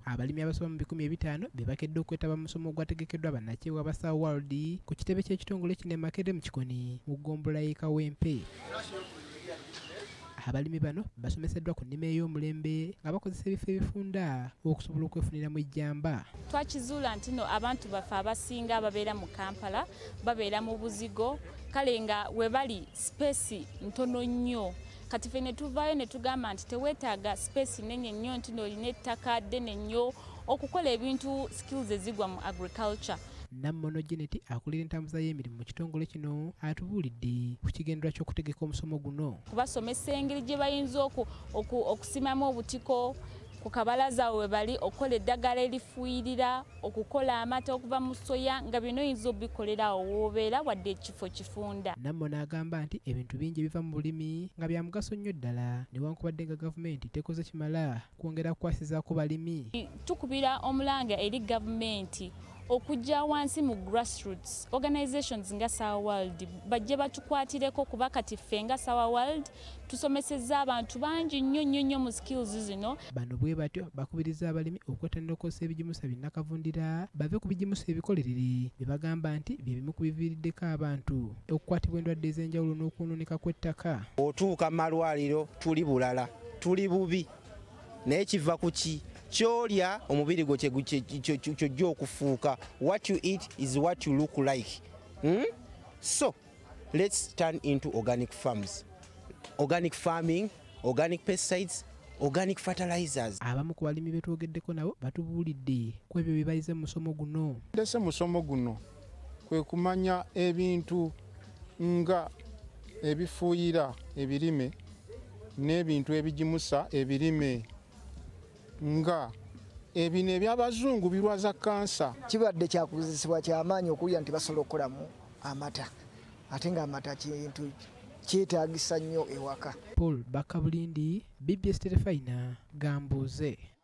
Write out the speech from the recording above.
abalimi abasoba mu 500 be bakedde okwetaba mu musomo ogwategekeddwa bannakyewa ba South World ku kitebe ky'ekitongole kino Makerere mu Kikoni mu ggombolola y'e Kawempe. Abalimi bano basomeseddwa ku nnima ey'omulembe nga bakozesa ebifo ebifunda okusobola okwefuniramu ejjamba. Twakizuula nti no abantu baffe abasinga ababeera mu Kampala babeera mu buzigo kale nga we bali space ntono nnyo. Kati ffe ne tuvaayo ne tugamba nti teweetaaga space nnene nnyo nti n'olina ettaka ddene nnyo okukola ebintu skills ezigwa mu agriculture. Nammono Janet akulira entambuza y'emirimu mu kitongole kino atubuulidde ku kigendera ky'okutegeka omusomo guno. Kubasomesa engeri gye bayinza okusimamu obutiko ku kabalaza we bali, okukola eddagala erifuuyirira, okukola amata okuva mu soya, nga bino oyinza obikolera awo w'obeera wadde ekifo kifunda. Nammono agamba nti ebintu bingi ebiva mu bulimi nga bya mugaso nnyo ddala newankubadde nga gavumenti tekoze kimala kwongera kukwasizaako balimi. Tukubira omulanga eri gavumenti okujja wansi mu grassroots organizations nga South World bajje batukwatireko kuba kati ffe nga South World tusomesezza abantu bangi nnyo mu skills zino. Bano bwe batyo bakubiriza abalimi okwettanira okukozesa ebigimusa binnakavundira bave ku bigimusa ebikolerere bye bagamba nti bye bimu ku biviiriddeko abantu okukwatibwa endwadde ez'enjawulo n'okwonooneka kw'ettaka. Otuuka mu malwaliro tuli bulala tuli bubi naye kiva ku ki? Kyolya omubiri gwo kyojja okufuuka. What you eat is what you look like. So let's turn into organic farms, organic farming, organic pesticides, organic fertilizers. Abamu ku balimi betwogeddeko nabo batubuulidde ku ebyo bye bayize mu musomo guno. Ndese musomo guno kwe kumanya ebintu nga ebifuuyira ebirime n'ebintu ebigimusa ebirime nga ebino eby'abazungu birwaza kansa. Kibadde kyakozesebwa kyamaanyi okulya nti basobola okukolamu amata ate nga amata kintu kyetaagisa nnyo ewaka. Paul Bakabulindi, BBS Terefayina, Gambuuze.